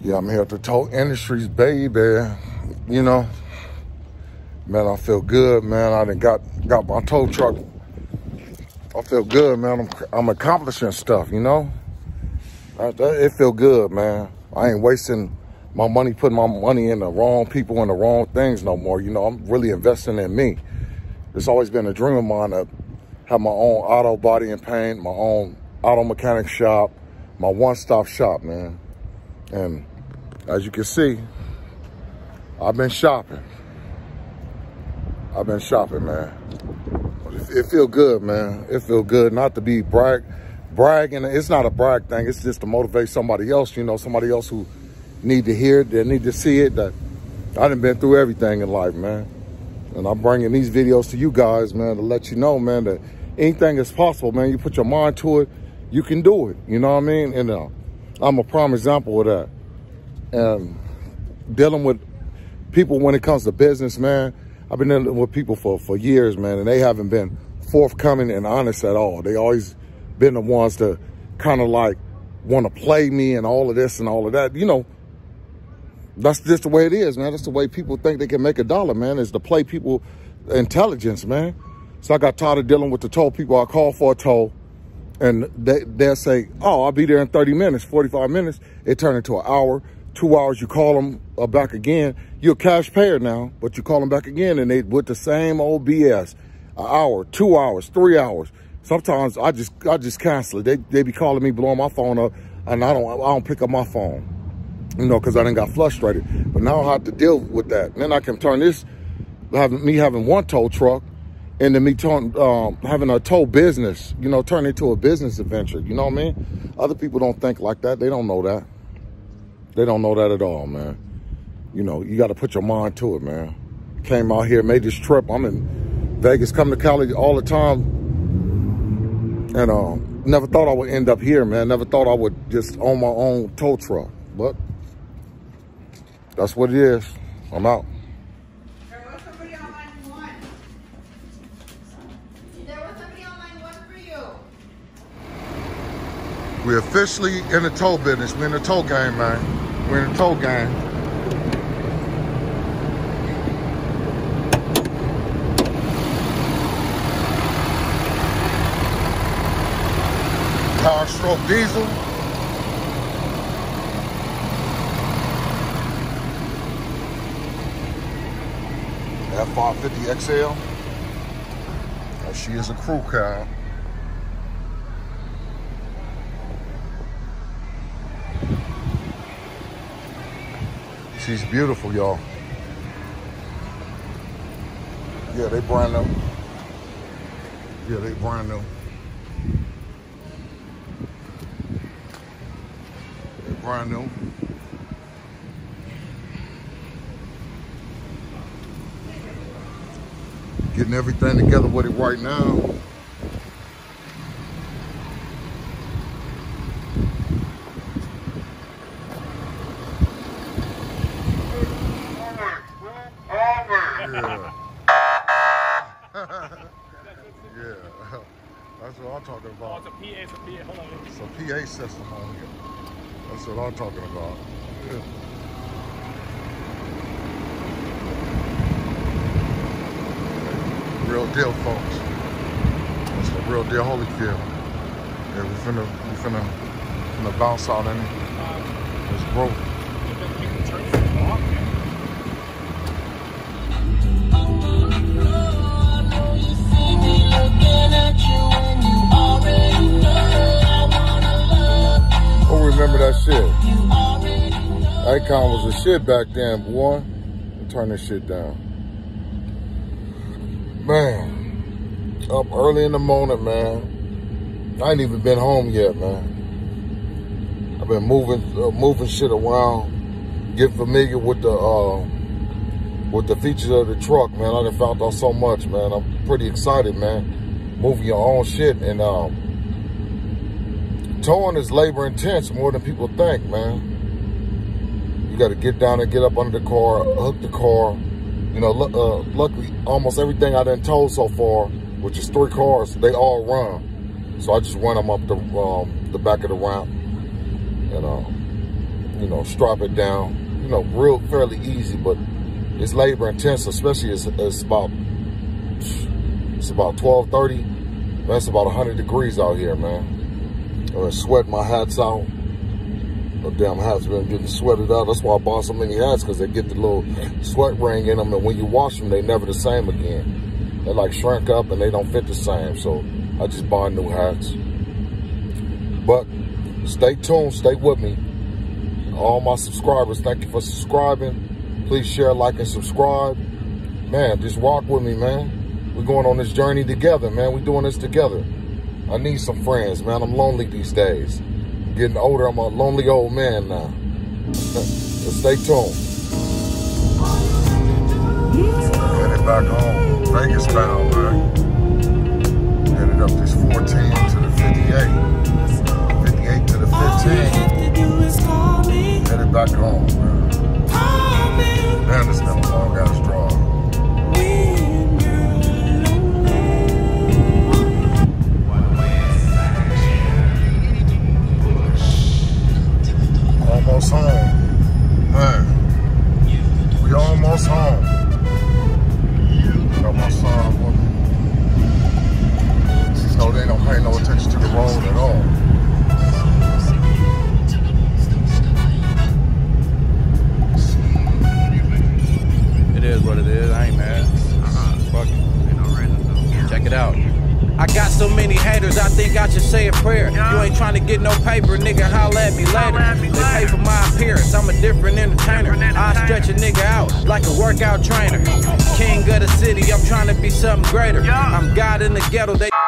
Yeah, I'm here at the tow industries, baby. You know, man, I feel good, man. I done got my tow truck. I feel good, man. I'm accomplishing stuff, you know. It feel good, man. I ain't wasting my money, putting my money in the wrong people and the wrong things no more. You know, I'm really investing in me. It's always been a dream of mine to have my own auto body and paint, my own auto mechanic shop, my one-stop shop, man. And as you can see, I've been shopping. Man. It feel good, man. It feel good not to be bragging. It's not a brag thing. It's just to motivate somebody else, you know, somebody else who need to hear it, that need to see it, that I done been through everything in life, man. And I'm bringing these videos to you guys, man, to let you know, man, that anything is possible, man. You put your mind to it, you can do it. You know what I mean? And I'm a prime example of that. And dealing with people when it comes to business, man, I've been dealing with people for years, man, and they haven't been forthcoming and honest at all. They always been the ones to kind of like want to play me and all of this and all of that. You know, that's just the way it is, man. That's the way people think they can make a dollar, man, is to play people intelligence, man. So I got tired of dealing with the toll people. I call for a toll, and they'll say, oh, I'll be there in 30 minutes, 45 minutes. It turned into an hour, 2 hours. You call them back again. You're a cash payer now, but you call them back again, and they with the same old BS. An hour, 2 hours, 3 hours. Sometimes I just cancel it. They be calling me, blowing my phone up, and I don't pick up my phone, you know, because I done got frustrated. But now I have to deal with that. And then I can turn this, having one tow truck, into me having a tow business, you know, turn into a business adventure. You know what I mean? Other people don't think like that. They don't know that. They don't know that at all, man. You know, you got to put your mind to it, man. Came out here, made this trip. I'm in Vegas, come to Cali all the time. And never thought I would end up here, man. Never thought I would just own my own tow truck. But that's what it is. I'm out. There was somebody online who won. There was somebody online who won for you. We're officially in the tow business. We're in the tow game, man. We're in the tow game. Power stroke diesel. F550 XL. And she is a crew cab. She's beautiful, y'all. Yeah, they brand new. Yeah, they brand new. They brand new. Getting everything together with it right now. Yeah, that's what I'm talking about. Oh, it's a PA, hold on. It's a PA system on here. That's what I'm talking about. Yeah. Real deal, folks. It's the real deal Holyfield. Yeah, we finna bounce out in it. It's broke. Who remember that shit? Akon was the shit back then, boy. Turn this shit down. Man, up early in the morning, man. I ain't even been home yet, man. I've been moving shit around, getting familiar with the features of the truck, man. I done found out so much, man. I'm pretty excited, man. Moving your own shit, and towing is labor intense more than people think, man. You got to get down and get up under the car, hook the car. You know, luckily, almost everything I done towed so far, which is 3 cars, they all run. So I just run them up the back of the ramp. And you know, strap it down. You know, real fairly easy, but it's labor intensive, especially it's about 12:30. That's about 100 degrees out here, man. I'm sweating my hats out. The damn hats been getting sweated out. That's why I bought so many hats, because they get the little sweat ring in them, and when you wash them, they never the same again. They like shrink up and they don't fit the same. So I just buy new hats. But stay tuned, stay with me. All my subscribers, thank you for subscribing. Please share, like, and subscribe. Man, just rock with me, man. We're going on this journey together, man. We're doing this together. I need some friends, man. I'm lonely these days. I'm getting older. I'm a lonely old man now. But stay tuned. Headed back home. Vegas bound, man. Headed up this 14 to the 58. 58 to the 15. Headed back home, man. Damn, this been a long ass drive. Almost home. Man, we almost home. Got my son with me. So they don't pay no attention to the road at all. It is what it is. I ain't mad. Fuck it. Check it out. I got so many haters, I think I should say a prayer. You ain't trying to get no paper, nigga, holla at me later. They pay for my appearance, I'm a different entertainer. I stretch a nigga out like a workout trainer. King of the city, I'm trying to be something greater. I'm God in the ghetto, they